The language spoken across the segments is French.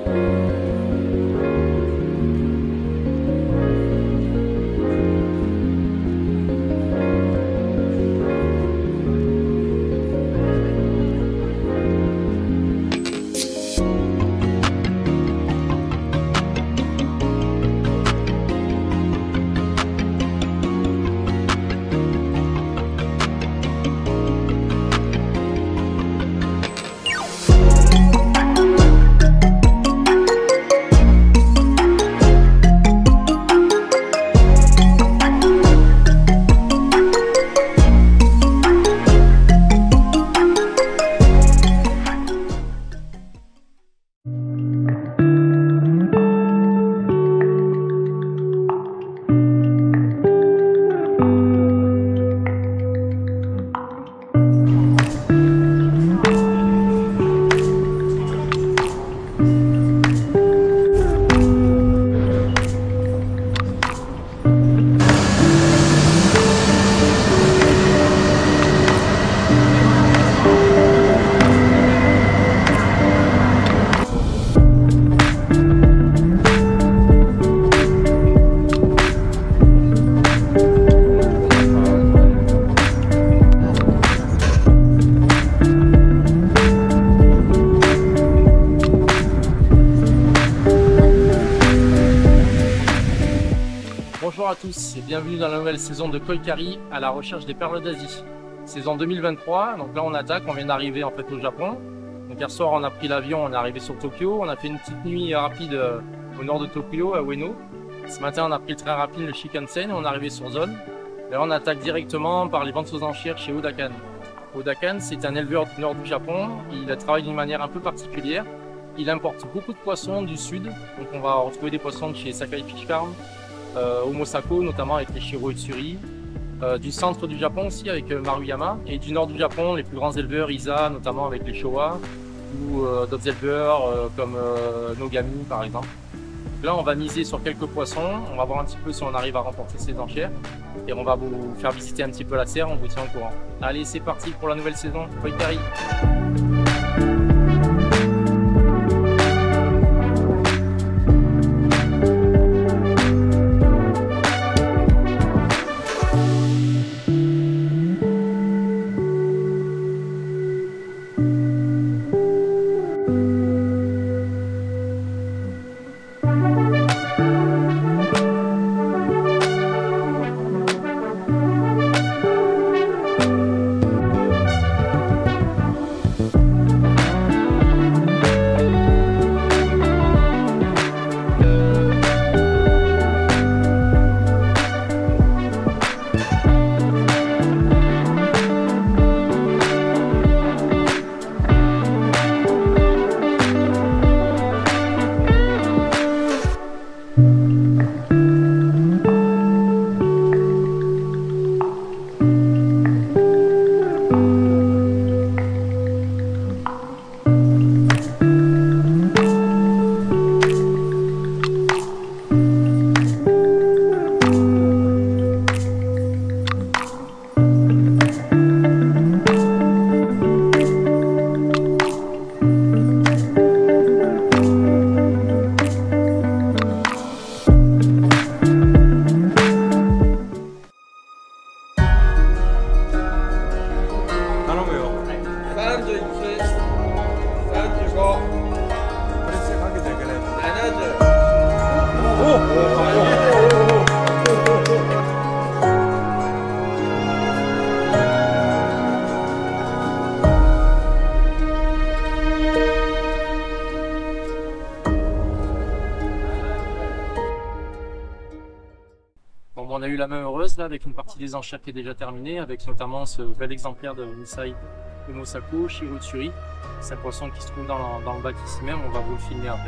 Bonjour à tous et bienvenue dans la nouvelle saison de Koikari à la recherche des perles d'Asie. Saison 2023, donc là on attaque, on vient d'arriver en fait au Japon. Donc hier soir on a pris l'avion, on est arrivé sur Tokyo, on a fait une petite nuit rapide au nord de Tokyo, à Ueno. Ce matin on a pris le train rapide, le Shinkansen, et on est arrivé sur zone. Là on attaque directement par les ventes aux enchères chez Odakan. Odakan c'est un éleveur du nord du Japon, il travaille d'une manière un peu particulière. Il importe beaucoup de poissons du sud, donc on va retrouver des poissons de chez Sakai Fish Farm, Omosako notamment avec les Shiro Utsuri, du centre du Japon aussi avec Maruyama, et du nord du Japon les plus grands éleveurs Isa notamment avec les Showa, ou d'autres éleveurs comme Nogami par exemple. Donc là on va miser sur quelques poissons, on va voir un petit peu si on arrive à remporter ces enchères et on va vous faire visiter un petit peu la serre, on vous tient au courant. Allez c'est parti pour la nouvelle saison Koikari. Bon, on a eu la main heureuse là avec une partie des enchères qui est déjà terminée, avec notamment ce bel exemplaire de Nisai Omosako Shiro Utsuri. C'est un poisson qui se trouve dans le bac ici même, on va vous le filmer après.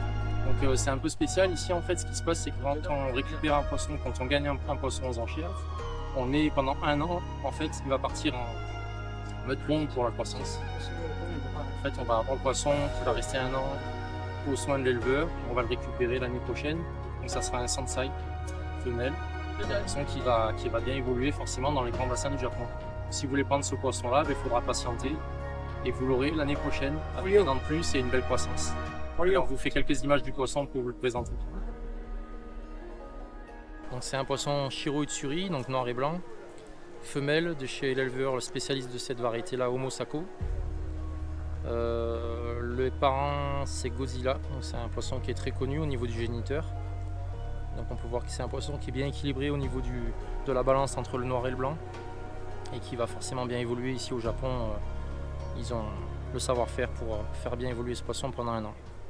Donc c'est un peu spécial ici en fait, ce qui se passe c'est que quand on récupère un poisson, quand on gagne un poisson aux enchères, on est pendant un an en fait, il va partir en mode longue pour la croissance. En fait on va avoir le poisson qui va rester un an aux soins de l'éleveur, on va le récupérer l'année prochaine, donc ça sera un Sansai femelle. Un poisson qui va bien évoluer forcément dans les grands bassins du Japon. Si vous voulez prendre ce poisson là, il faudra patienter et vous l'aurez l'année prochaine avec un an de plus et une belle croissance. Oui, on vous fait quelques images du poisson pour vous le présenter. C'est un poisson Shiro Utsuri, donc noir et blanc, femelle de chez l'éleveur spécialiste de cette variété-là, Homo Sako. Le parent c'est Godzilla, c'est un poisson qui est très connu au niveau du géniteur. Donc on peut voir que c'est un poisson qui est bien équilibré au niveau de la balance entre le noir et le blanc et qui va forcément bien évoluer ici au Japon. Ils ont le savoir-faire pour faire bien évoluer ce poisson pendant un an.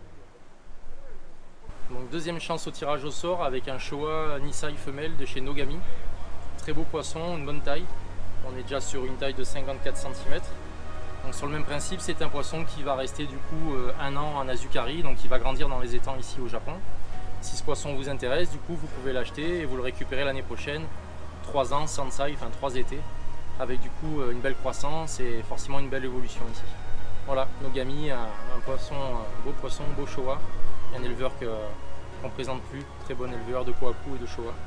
Donc deuxième chance au tirage au sort avec un Showa Nisai femelle de chez Nogami. Très beau poisson, une bonne taille. On est déjà sur une taille de 54 cm. Donc sur le même principe, c'est un poisson qui va rester du coup un an en Azukari, donc il va grandir dans les étangs ici au Japon. Si ce poisson vous intéresse, du coup vous pouvez l'acheter et vous le récupérer l'année prochaine. 3 ans, Sansai, enfin 3 étés, avec du coup une belle croissance et forcément une belle évolution ici. Voilà, Nogami, un poisson, beau Showa, un éleveur qu'on ne présente plus, très bon éleveur de Kohaku et de Showa.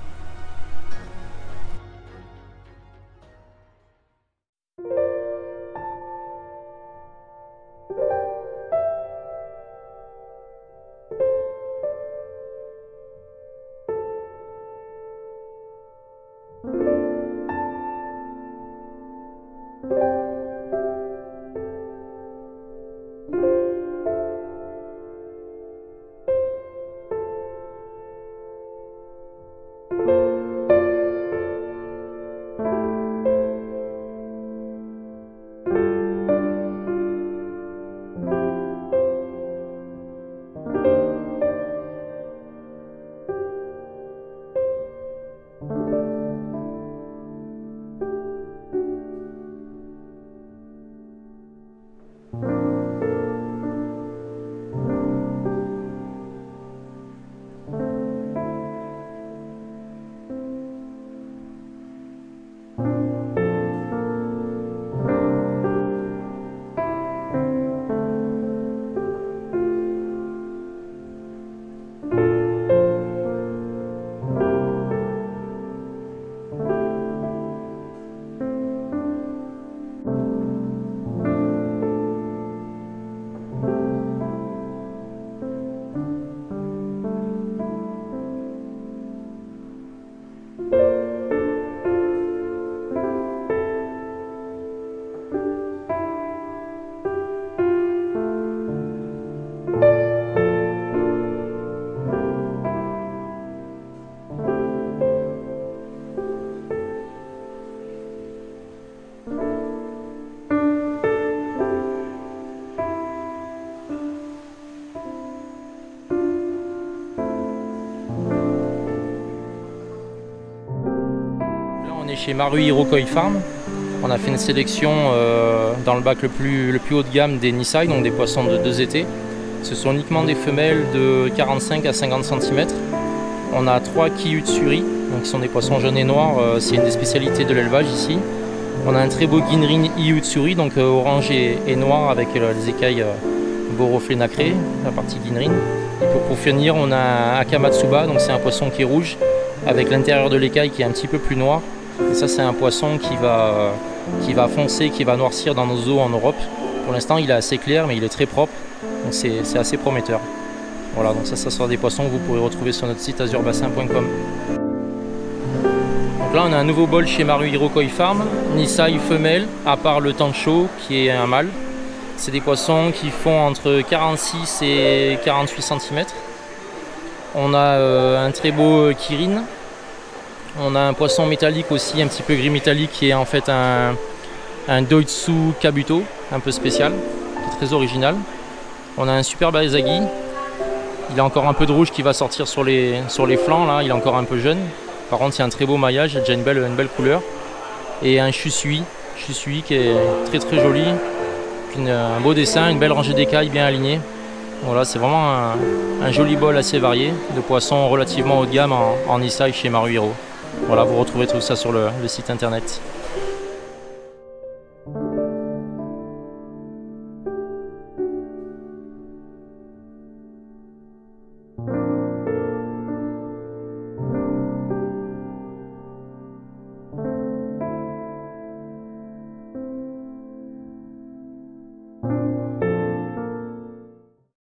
On est chez Maruhiro Koi Farm. On a fait une sélection dans le bac le plus haut de gamme des Nisai, donc des poissons de 2 étés. Ce sont uniquement des femelles de 45 à 50 cm. On a 3 Kiyutsuri, donc qui sont des poissons jaunes et noirs, c'est une des spécialités de l'élevage ici. On a un très beau Ginrin Iyutsuri, donc orange et noir avec les écailles beau reflet nacré, la partie Ginrin. Et pour finir, on a un Akamatsuba, donc c'est un poisson qui est rouge avec l'intérieur de l'écaille qui est un petit peu plus noir. Et ça c'est un poisson qui va foncer, qui va noircir dans nos eaux en Europe. Pour l'instant il est assez clair mais il est très propre, donc c'est assez prometteur. Voilà, donc ça sera des poissons que vous pourrez retrouver sur notre site azurbassin.com. Donc là on a un nouveau bol chez Maruhiro Koi Farm, Nisai femelle, à part le Tancho qui est un mâle. C'est des poissons qui font entre 46 et 48 cm. On a un très beau Kirin. On a un poisson métallique aussi, un petit peu gris métallique, qui est en fait un Doitsu Kabuto, un peu spécial, qui est très original. On a un superbe Aezagi. Il a encore un peu de rouge qui va sortir sur les flancs, là. Il est encore un peu jeune. Par contre, il y a un très beau maillage, il y a déjà une belle couleur. Et un Shusui qui est très très joli. Un beau dessin, une belle rangée d'écailles bien alignée. Voilà, c'est vraiment un joli bol assez varié de poissons relativement haut de gamme en Nisai chez Maruhiro. Voilà, vous retrouvez tout ça sur le site internet.